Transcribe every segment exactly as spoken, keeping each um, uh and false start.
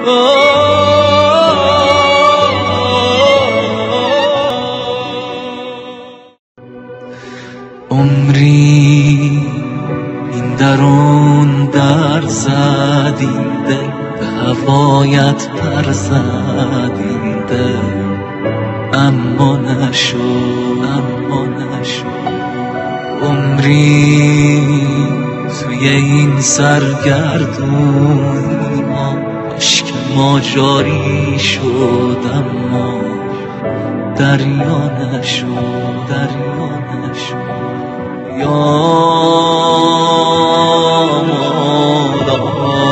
عمری این درون در زد، این دل به هوایت پر زد، این دل اما نشد، اما نشد. عمری توی این سرگردونی ما عشق ما جاری شد، اما دریا نشد، دریا نشد. یا مولا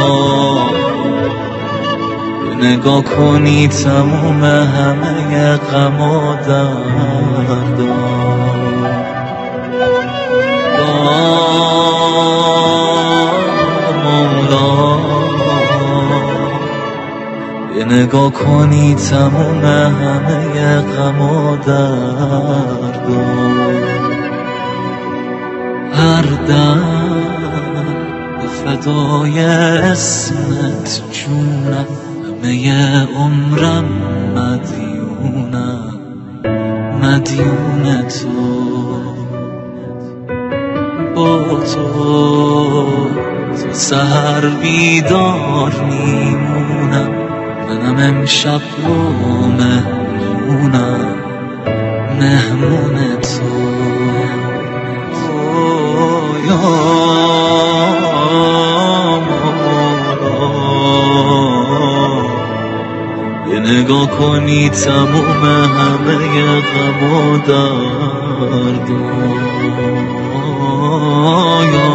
نگاه کنی تموم همه غم و دردا، یا مولا نگاه کنی تموم همه غم و دردا. هر دم به فدای اسمت جونم، همه عمرم مدیونم، مدیون تو. با تو تا سحر بیدار میمونم، منم امشب رو مهمونم، مهمون تو. یا مولا یه نگاه کنی تموم همه غم و دردا، یا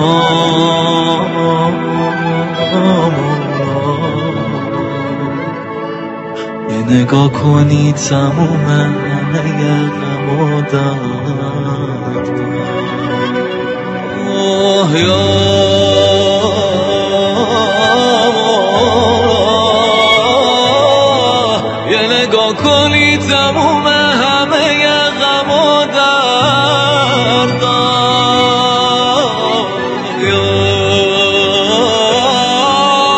مولا یه نگاه کنی تموم همه غم و دردا. یا یه نگاه کنی تموم همه غم و دردا، یا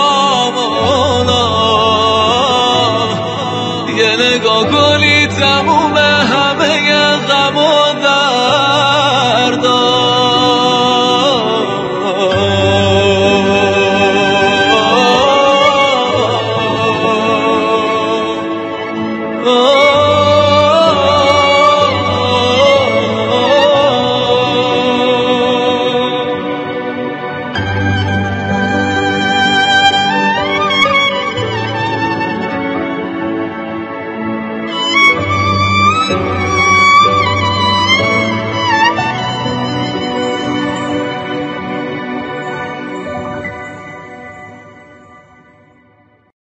مولا یه نگاه کنی تموم